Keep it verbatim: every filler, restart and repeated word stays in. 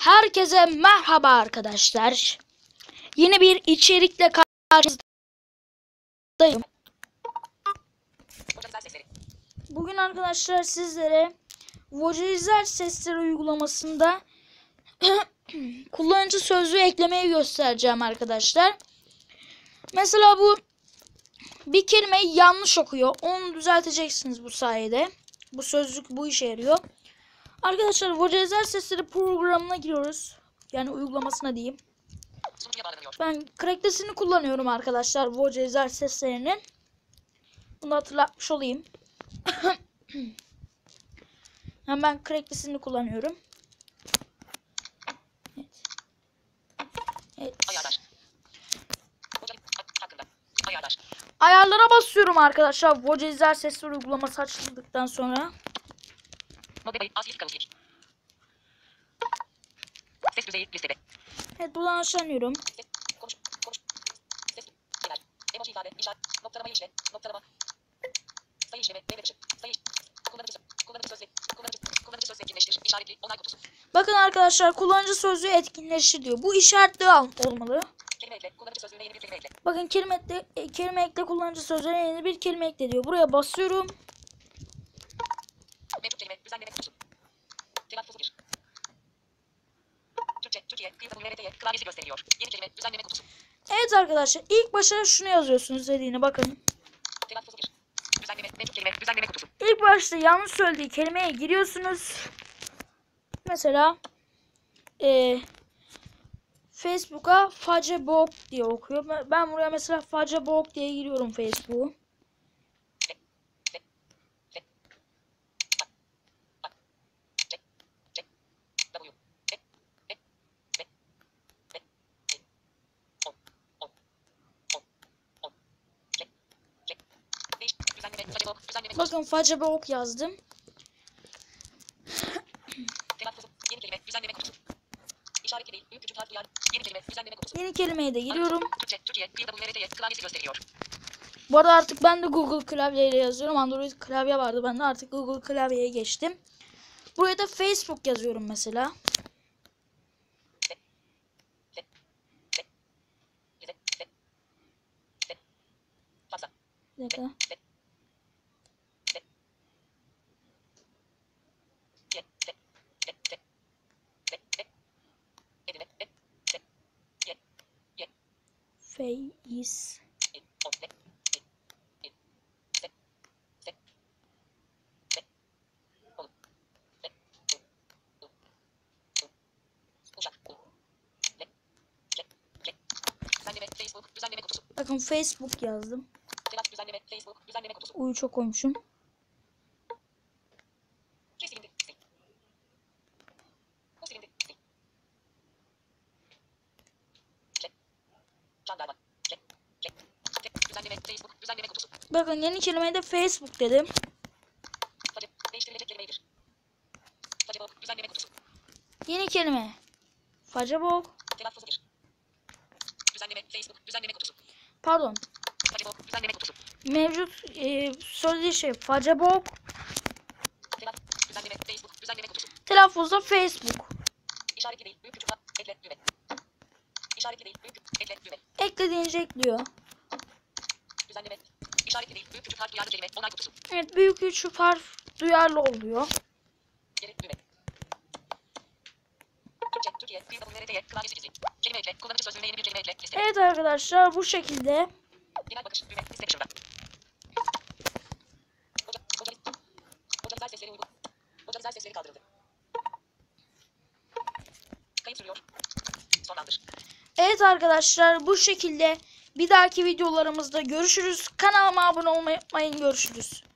Herkese merhaba arkadaşlar. Yeni bir içerikle karşınızdayım. Bugün arkadaşlar sizlere Vocalizer sesleri uygulamasında kullanıcı sözlüğü eklemeyi göstereceğim arkadaşlar. Mesela bu bir kelimeyi yanlış okuyor. Onu düzelteceksiniz bu sayede. Bu sözlük bu işe yarıyor. Arkadaşlar Vocalizer sesleri programına giriyoruz. Yani uygulamasına diyeyim. Ben Crack'tesini kullanıyorum arkadaşlar Vocalizer seslerinin. Bunu hatırlatmış olayım. Yani ben Crack'tesini kullanıyorum. Evet. Evet. Ayarlara basıyorum arkadaşlar Vocalizer sesleri uygulaması açıldıktan sonra. Ses düzeyi listede. Evet, buradan aşağınıyorum. Konuş, konuş. Ses, genel. Emoji ifade, işaret, noktalama işle, noktalama. Sayı işleme, devre dışı, sayı. Kullanıcı, kullanıcı sözlük, kullanıcı, kullanıcı söz etkinleştir, işaretli, onay kutusu. Bakın arkadaşlar kullanıcı sözlüğü etkinleştir diyor. Bu işaretli olmalı. Kelime ekle, kullanıcı sözlüğüne yeni bir kelime ekle. Bakın kelime ekle, kelime ekle kullanıcı sözlüğüne yeni bir kelime ekle diyor. Buraya basıyorum. Mevcut kelime, düzenleme kutusu. Telaffuzu bir. Türkçe, Türkiye, kıyıda bu R T Y, klavyesi gösteriyor. Yeni kelime, düzenleme kutusu. Evet arkadaşlar ilk başta şunu yazıyorsunuz dediğini bakın. Telaffuzu bir. Düzenleme, mevcut kelime, düzenleme kutusu. İlk başta yanlış söylediği kelimeye giriyorsunuz. Mesela e, Facebook'a Facebook diye okuyor. Ben- Ben buraya mesela Facebook diye giriyorum Facebook'u. Bakın Facebook yazdım. Telaffuzu, yeni kelime, düzenleme kutusu. İşaretli değil, büyük küçük harf duyar. Yeni kelime, düzenleme kutusu. Yeni kelimeye de giriyorum. Türkçe, Türkiye, kıyıda bu R T Y, klavyesi gösteriyor. Bu arada artık ben de Google klavyeyle yazıyorum. Android klavye vardı. Ben de artık Google klavyeye geçtim. Buraya da Facebook yazıyorum mesela. Bir dakika. Face. Facebook, düzenleme kutusu. Bakın Facebook yazdım. Telaf düzenleme, Facebook, düzenleme kutusu. Uyu çok koymuşum. Silindi, sil. Bu silindi, sil. Çek. Jandarma. Çek. Çek. Çek. Düzenleme, Facebook, düzenleme kutusu. Bakın yeni kelimeye de Facebook dedim. Facı, değiştirilecek kelimeydir. Facebook, düzenleme kutusu. Yeni kelime. Facebook. Telaffuzu bir. Düzenleme, Facebook, düzenleme kutusu. Pardon. Facebook, düzenleme kutusu. Mevcut e, söylediği şey Facebook. Telaf, düzenleme, Facebook, düzenleme kutusu. Telaffuzda Facebook. İşaretli değil, büyük küçük harf, ekle, düğme. İşaretli değil, büyük küçük, ekle, düğme. Ekle deyince ekliyor. Düzenleme, işaretli değil, büyük küçük harf duyarlı kelime, onay kutusu. Evet, büyük küçük harf duyarlı oluyor. Geri, düğme. Türkçe, Türkiye, kıyıda bu R T Y, klavyesi gizli. Kelime ekle, kullanıcı sözlüğüne yeni bir kelime ekle, liste. Evet arkadaşlar bu şekilde. Genel bakış, düğme, liste dışında. Hoca, hoca, Vocalizer sesleri uygun. Vocalizer sesleri kaldırıldı. Kayıt sürüyor. Sonlandır. Evet arkadaşlar bu şekilde bir dahaki videolarımızda görüşürüz. Kanalıma abone olmayı unutmayın. Görüşürüz.